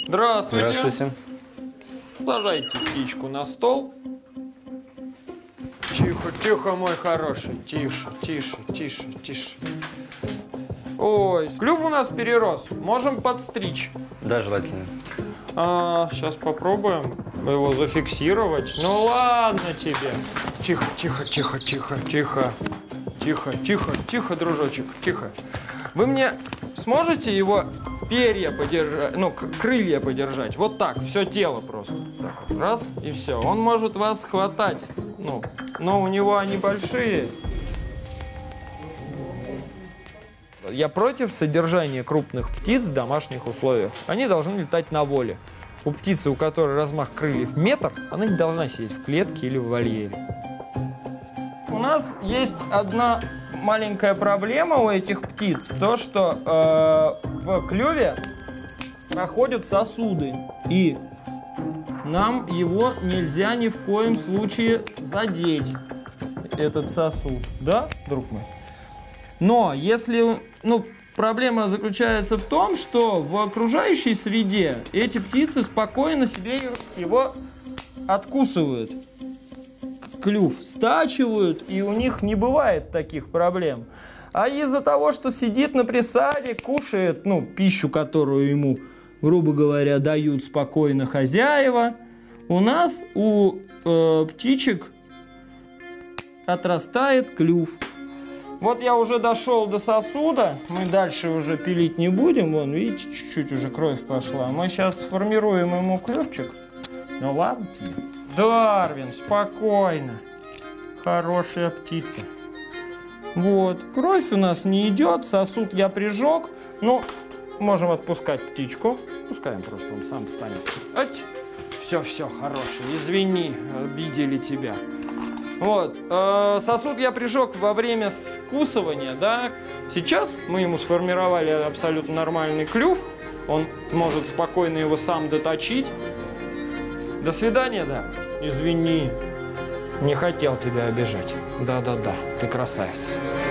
Здравствуйте. Здравствуйте. Сажайте птичку на стол. Тихо, тихо, мой хороший. Тише, тише, тише, тише. Ой, клюв у нас перерос. Можем подстричь. Да, желательно. Сейчас попробуем его зафиксировать. Ну ладно тебе. Тихо, тихо, тихо, тихо, тихо. Тихо, тихо, тихо, дружочек, тихо. Вы мне сможете его перья подержать, ну, крылья подержать? Вот так, все тело просто. Так вот, раз, и все. Он может вас хватать. Ну, но у него они большие. Я против содержания крупных птиц в домашних условиях. Они должны летать на воле. У птицы, у которой размах крыльев метр, она не должна сидеть в клетке или в вольере. У нас есть одна маленькая проблема у этих птиц. То, что в клюве проходят сосуды. И нам его нельзя ни в коем случае задеть, этот сосуд. Да, друг мой? Но если, проблема заключается в том, что в окружающей среде эти птицы спокойно себе его откусывают. Клюв стачивают, и у них не бывает таких проблем. А из-за того, что сидит на присаде, кушает, пищу, которую ему, грубо говоря, дают спокойно хозяева, у нас у птичек отрастает клюв. Вот я уже дошел до сосуда, мы дальше уже пилить не будем, вон, видите, чуть-чуть уже кровь пошла. Мы сейчас сформируем ему клювчик. Ну ладно тебе. Дарвин, спокойно. Хорошая птица. Вот, кровь у нас не идет, сосуд я прижег, можем отпускать птичку. Пускаем просто, он сам встанет. Все, хороший, извини, обидели тебя. Вот, сосуд я прижег во время скусывания, да. Сейчас мы ему сформировали абсолютно нормальный клюв. Он может спокойно его сам доточить. До свидания, да. Извини, не хотел тебя обижать. Да-да-да, ты красавец.